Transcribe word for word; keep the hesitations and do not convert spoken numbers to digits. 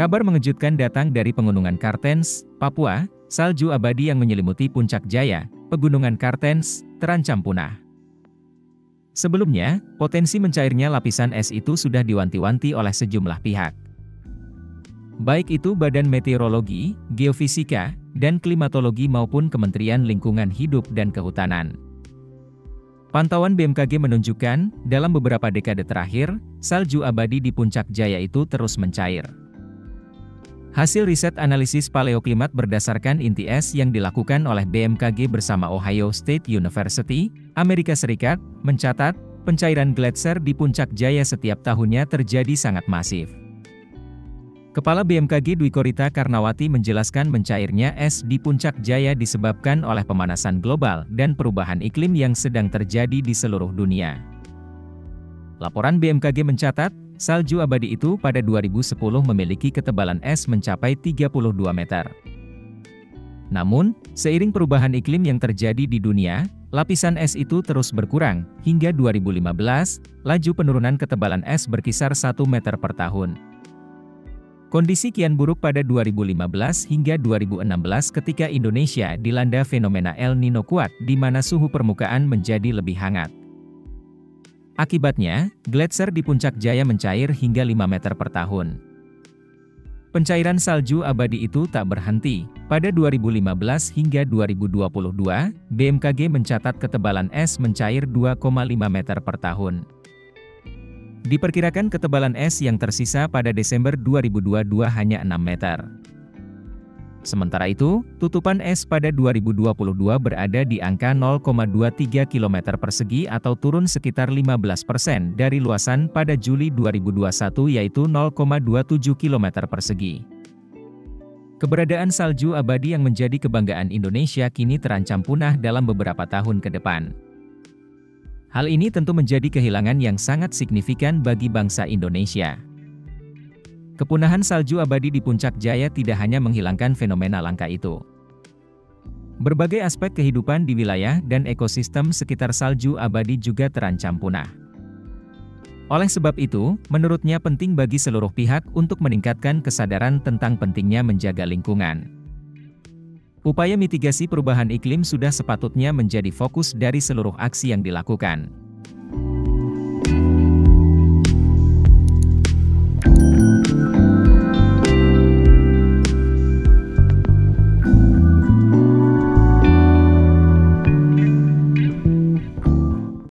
Kabar mengejutkan datang dari Pegunungan Kartens, Papua. Salju abadi yang menyelimuti Puncak Jaya, Pegunungan Kartens, terancam punah. Sebelumnya, potensi mencairnya lapisan es itu sudah diwanti-wanti oleh sejumlah pihak. Baik itu Badan Meteorologi, Geofisika, dan Klimatologi maupun Kementerian Lingkungan Hidup dan Kehutanan. Pantauan B M K G menunjukkan, dalam beberapa dekade terakhir, salju abadi di Puncak Jaya itu terus mencair. Hasil riset analisis paleoklimat berdasarkan inti es yang dilakukan oleh B M K G bersama Ohio State University, Amerika Serikat, mencatat, pencairan gletser di Puncak Jaya setiap tahunnya terjadi sangat masif. Kepala B M K G Dwi Korita Karnawati menjelaskan mencairnya es di Puncak Jaya disebabkan oleh pemanasan global dan perubahan iklim yang sedang terjadi di seluruh dunia. Laporan B M K G mencatat, salju abadi itu pada dua ribu sepuluh memiliki ketebalan es mencapai tiga puluh dua meter. Namun, seiring perubahan iklim yang terjadi di dunia, lapisan es itu terus berkurang. Hingga dua ribu lima belas, laju penurunan ketebalan es berkisar satu meter per tahun. Kondisi kian buruk pada dua ribu lima belas hingga dua ribu enam belas ketika Indonesia dilanda fenomena El Nino kuat di mana suhu permukaan menjadi lebih hangat. Akibatnya, gletser di Puncak Jaya mencair hingga lima meter per tahun. Pencairan salju abadi itu tak berhenti. Pada dua ribu lima belas hingga dua ribu dua puluh dua, B M K G mencatat ketebalan es mencair dua koma lima meter per tahun. Diperkirakan ketebalan es yang tersisa pada Desember dua ribu dua puluh dua hanya enam meter. Sementara itu, tutupan es pada dua ribu dua puluh dua berada di angka nol koma dua tiga kilometer persegi atau turun sekitar lima belas persen dari luasan pada Juli dua ribu dua puluh satu yaitu nol koma dua tujuh kilometer persegi. Keberadaan salju abadi yang menjadi kebanggaan Indonesia kini terancam punah dalam beberapa tahun ke depan. Hal ini tentu menjadi kehilangan yang sangat signifikan bagi bangsa Indonesia. Kepunahan salju abadi di Puncak Jaya tidak hanya menghilangkan fenomena langka itu. Berbagai aspek kehidupan di wilayah dan ekosistem sekitar salju abadi juga terancam punah. Oleh sebab itu, menurutnya penting bagi seluruh pihak untuk meningkatkan kesadaran tentang pentingnya menjaga lingkungan. Upaya mitigasi perubahan iklim sudah sepatutnya menjadi fokus dari seluruh aksi yang dilakukan.